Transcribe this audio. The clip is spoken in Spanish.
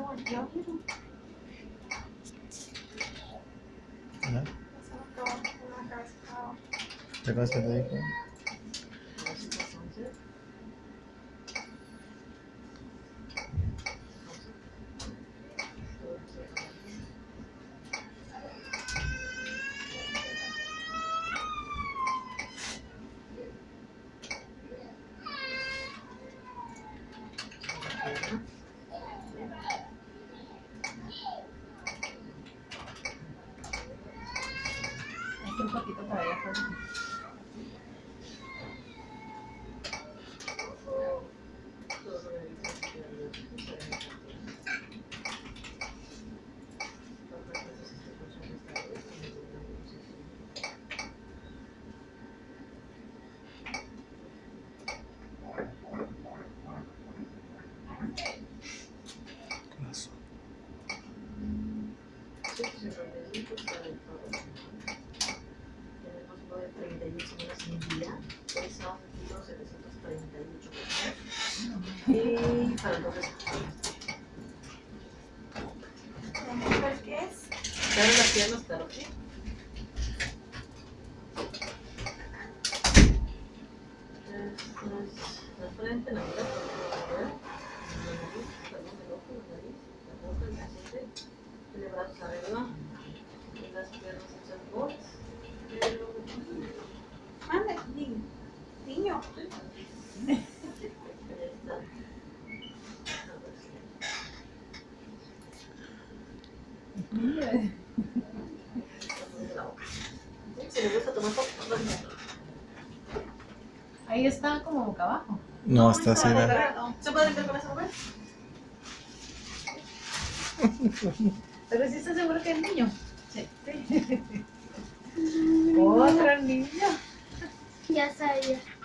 se volteó, ¿vieron? ¿Ya? Se nos acabó una cabeza acá abajo. ¿Qué cosa te dijo? Un poquito para allá. Corazón. Y para entonces, ¿Qué es? dar las piernas, claro, sí. La frente, la mitad, la nariz, perdón, el ojo, la nariz, la boca, el cachete, el brazo arriba, y las piernas hechas bolas. Mande, niño. Ahí está. Si le gusta tomar poco, Ahí está como boca abajo. No, está así. ¿se puede limpiar con esa mujer? Pero sí está seguro que es niño. Sí. Otro niño. Ya sabía.